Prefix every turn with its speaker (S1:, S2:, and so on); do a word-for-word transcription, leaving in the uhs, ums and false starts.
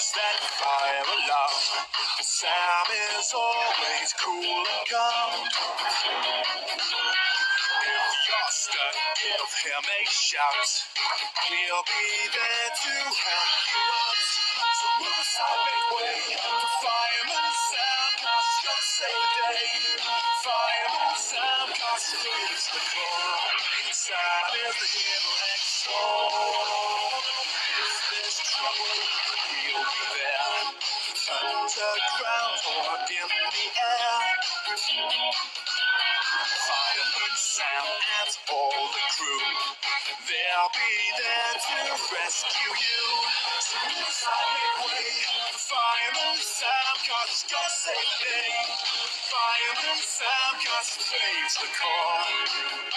S1: there's that fire alarm. Sam is always cool and calm. If you're stuck, give him a shout. He'll be there to help you out. So move aside, make way for Fireman Sam, 'cause he's gonna save the day. Fireman Sam, 'cause he's the core. Sam is the hero next door. If there's trouble, he'll be there. Underground or in the air. Fireman Sam and all the crew, they'll be there to rescue you. So move aside, make way for Fireman Sam, 'cause he's gonna save the day. Fireman Sam, 'cause he saves the core.